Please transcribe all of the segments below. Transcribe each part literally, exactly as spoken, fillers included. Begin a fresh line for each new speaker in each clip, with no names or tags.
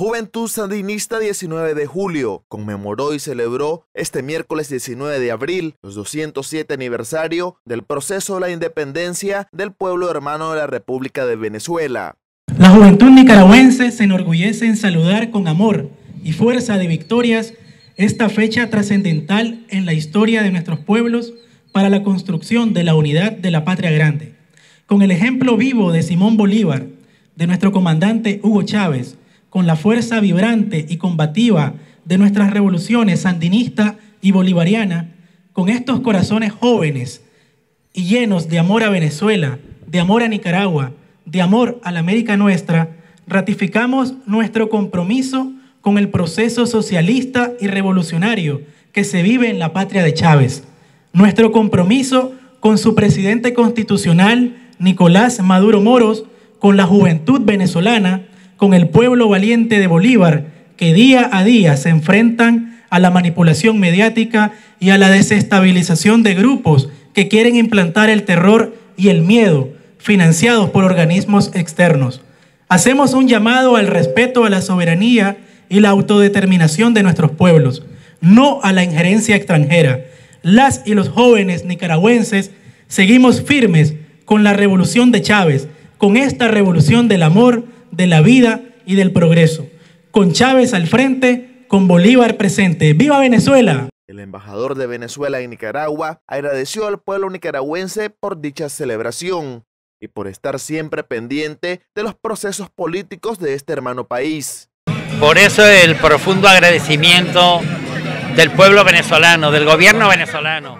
La Juventud Sandinista diecinueve de julio conmemoró y celebró este miércoles diecinueve de abril los doscientos siete aniversario del proceso de la independencia del pueblo hermano de la República de Venezuela.
La juventud nicaragüense se enorgullece en saludar con amor y fuerza de victorias esta fecha trascendental en la historia de nuestros pueblos para la construcción de la unidad de la patria grande. Con el ejemplo vivo de Simón Bolívar, de nuestro comandante Hugo Chávez, con la fuerza vibrante y combativa de nuestras revoluciones sandinista y bolivariana, con estos corazones jóvenes y llenos de amor a Venezuela, de amor a Nicaragua, de amor a la América nuestra, ratificamos nuestro compromiso con el proceso socialista y revolucionario que se vive en la patria de Chávez, nuestro compromiso con su presidente constitucional, Nicolás Maduro Moros, con la juventud venezolana, con el pueblo valiente de Bolívar, que día a día se enfrentan a la manipulación mediática y a la desestabilización de grupos que quieren implantar el terror y el miedo, financiados por organismos externos. Hacemos un llamado al respeto a la soberanía y la autodeterminación de nuestros pueblos, no a la injerencia extranjera. Las y los jóvenes nicaragüenses seguimos firmes con la revolución de Chávez, con esta revolución del amor, de la vida y del progreso. Con Chávez al frente, con Bolívar presente. ¡Viva Venezuela!
El embajador de Venezuela en Nicaragua agradeció al pueblo nicaragüense por dicha celebración y por estar siempre pendiente de los procesos políticos de este hermano país.
Por eso el profundo agradecimiento del pueblo venezolano, del gobierno venezolano,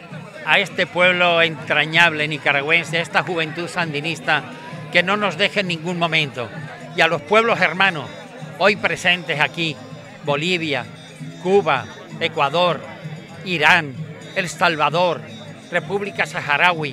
a este pueblo entrañable nicaragüense, a esta juventud sandinista que no nos deje en ningún momento, y a los pueblos hermanos hoy presentes aquí, Bolivia, Cuba, Ecuador, Irán, El Salvador, República Saharaui,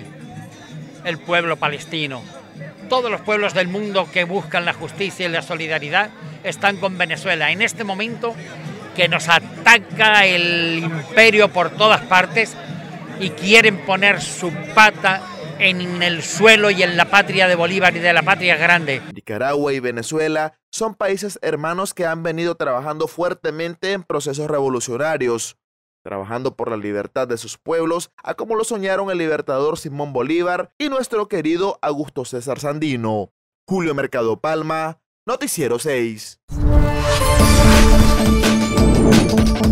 el pueblo palestino. Todos los pueblos del mundo que buscan la justicia y la solidaridad están con Venezuela. En este momento que nos ataca el imperio por todas partes y quieren poner su pata en el suelo y en la patria de Bolívar y de la patria grande.
Nicaragua y Venezuela son países hermanos que han venido trabajando fuertemente en procesos revolucionarios, trabajando por la libertad de sus pueblos, a como lo soñaron el libertador Simón Bolívar y nuestro querido Augusto César Sandino. Julio Mercado Palma, Noticiero seis.